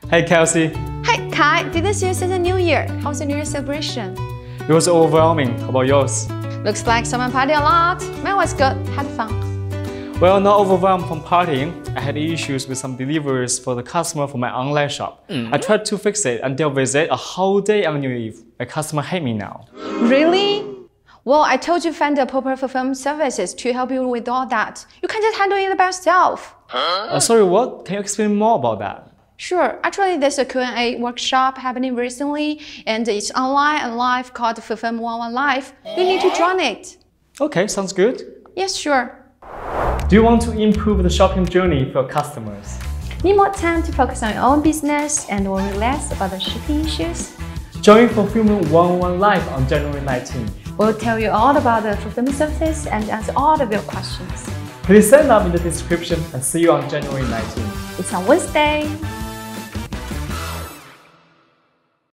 Hey Kelsey. Hi Kai, didn't see you since the New Year. How's the New Year celebration? It was overwhelming. How about yours? Looks like someone partied a lot. Mine was good, had fun. Well, not overwhelmed from partying. I had issues with some deliveries for the customer for my online shop. I tried to fix it and dealt with it a whole day on New Eve. My customer hate me now. Really? Well, I told you find the proper fulfillment services to help you with all that. You can't just handle it by yourself. Sorry, what? Can you explain more about that? Sure. Actually, there's a Q&A workshop happening recently, and it's online and live called Fulfillment 101 Live. You need to join it. Okay, sounds good. Yes, sure. Do you want to improve the shopping journey for your customers? Need more time to focus on your own business and worry less about the shipping issues? Join Fulfillment 101 Live on January 19th. We'll tell you all about the fulfillment services and answer all of your questions. Please sign up in the description and see you on January 19th. It's on Wednesday.